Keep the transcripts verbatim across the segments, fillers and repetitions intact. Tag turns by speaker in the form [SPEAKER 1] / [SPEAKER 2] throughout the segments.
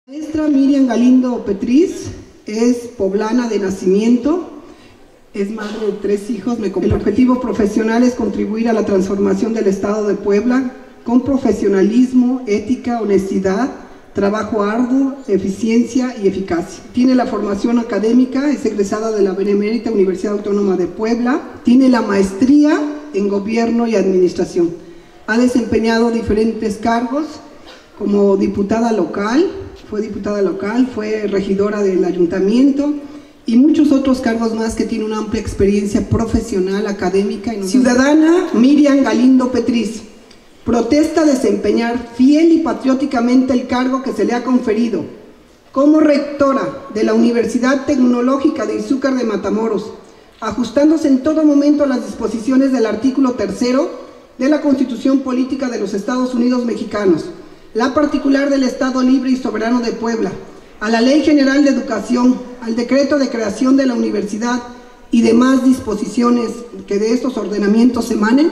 [SPEAKER 1] Maestra Miriam Galindo Petriz es poblana de nacimiento, es madre de tres hijos. El objetivo profesional es contribuir a la transformación del Estado de Puebla con profesionalismo, ética, honestidad, trabajo arduo, eficiencia y eficacia. Tiene la formación académica, es egresada de la Benemérita Universidad Autónoma de Puebla, tiene la maestría en Gobierno y Administración. Ha desempeñado diferentes cargos como diputada local, fue diputada local, fue regidora del ayuntamiento y muchos otros cargos más que tiene una amplia experiencia profesional, académica. Y ciudadana Miriam Galindo Petriz protesta desempeñar fiel y patrióticamente el cargo que se le ha conferido como rectora de la Universidad Tecnológica de Izúcar de Matamoros, ajustándose en todo momento a las disposiciones del artículo tercero de la Constitución Política de los Estados Unidos Mexicanos, la particular del Estado Libre y Soberano de Puebla, a la Ley General de Educación, al decreto de creación de la universidad y demás disposiciones que de estos ordenamientos emanen.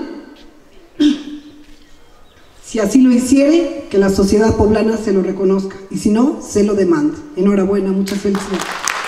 [SPEAKER 1] Si así lo hiciere, que la sociedad poblana se lo reconozca, y si no, se lo demanda. Enhorabuena, muchas felicidades.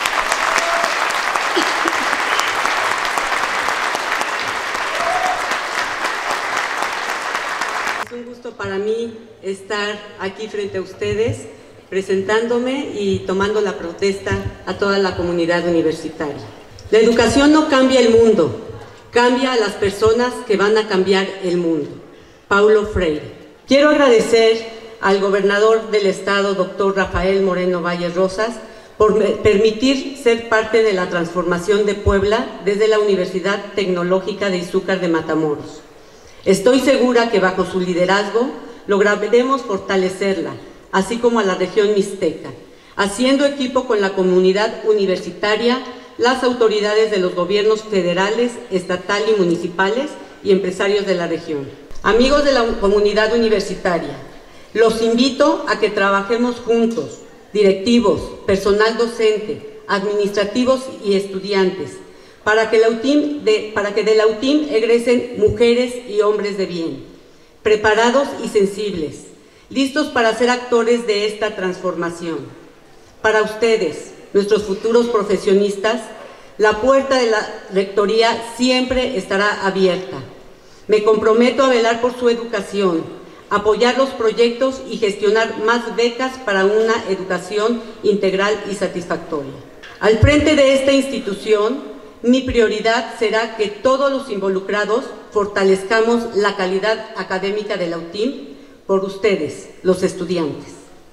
[SPEAKER 2] Es un gusto para mí estar aquí frente a ustedes, presentándome y tomando la protesta a toda la comunidad universitaria. La educación no cambia el mundo, cambia a las personas que van a cambiar el mundo. Paulo Freire. Quiero agradecer al gobernador del estado, doctor Rafael Moreno Valle Rosas, por permitir ser parte de la transformación de Puebla desde la Universidad Tecnológica de Izúcar de Matamoros. Estoy segura que bajo su liderazgo lograremos fortalecerla, así como a la región mixteca, haciendo equipo con la comunidad universitaria, las autoridades de los gobiernos federales, estatal y municipales y empresarios de la región. Amigos de la comunidad universitaria, los invito a que trabajemos juntos, directivos, personal docente, administrativos y estudiantes, para que, la U T I M de, para que de la U T I M egresen mujeres y hombres de bien, preparados y sensibles, listos para ser actores de esta transformación. Para ustedes, nuestros futuros profesionistas, la puerta de la rectoría siempre estará abierta. Me comprometo a velar por su educación, apoyar los proyectos y gestionar más becas para una educación integral y satisfactoria. Al frente de esta institución, mi prioridad será que todos los involucrados fortalezcamos la calidad académica de la U T I M por ustedes, los estudiantes.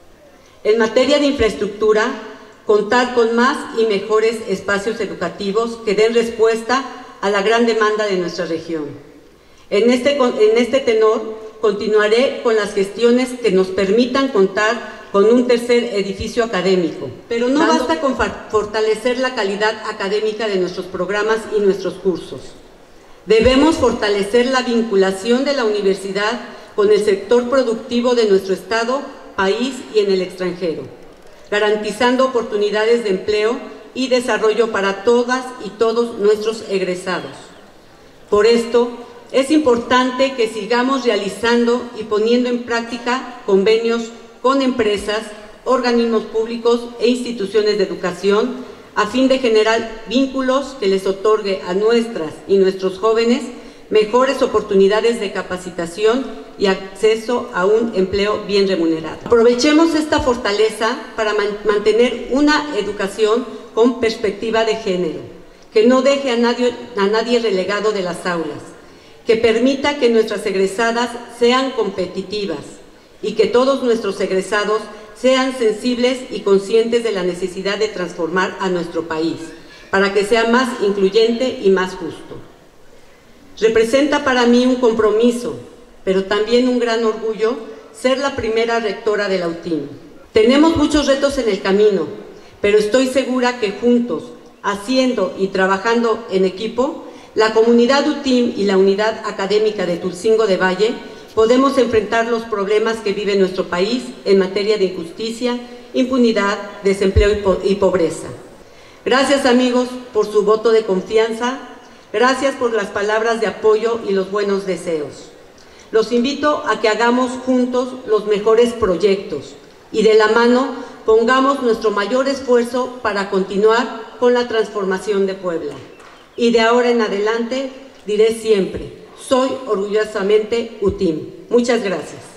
[SPEAKER 2] En materia de infraestructura, contar con más y mejores espacios educativos que den respuesta a la gran demanda de nuestra región. En este, en este tenor, continuaré con las gestiones que nos permitan contar con un tercer edificio académico. Pero no Dando... basta con fortalecer la calidad académica de nuestros programas y nuestros cursos. Debemos fortalecer la vinculación de la universidad con el sector productivo de nuestro estado, país y en el extranjero, garantizando oportunidades de empleo y desarrollo para todas y todos nuestros egresados. Por esto, es importante que sigamos realizando y poniendo en práctica convenios con empresas, organismos públicos e instituciones de educación a fin de generar vínculos que les otorgue a nuestras y nuestros jóvenes mejores oportunidades de capacitación y acceso a un empleo bien remunerado. Aprovechemos esta fortaleza para man mantener una educación con perspectiva de género, que no deje a nadie, a nadie relegado de las aulas, que permita que nuestras egresadas sean competitivas y que todos nuestros egresados sean sensibles y conscientes de la necesidad de transformar a nuestro país para que sea más incluyente y más justo. Representa para mí un compromiso, pero también un gran orgullo ser la primera rectora de la U T I M. Tenemos muchos retos en el camino, pero estoy segura que juntos, haciendo y trabajando en equipo, la comunidad U T I M y la unidad académica de Tulcingo de Valle podemos enfrentar los problemas que vive nuestro país en materia de injusticia, impunidad, desempleo y, po y pobreza. Gracias, amigos, por su voto de confianza. Gracias por las palabras de apoyo y los buenos deseos. Los invito a que hagamos juntos los mejores proyectos y de la mano pongamos nuestro mayor esfuerzo para continuar con la transformación de Puebla. Y de ahora en adelante diré siempre, soy orgullosamente U T I M. Muchas gracias.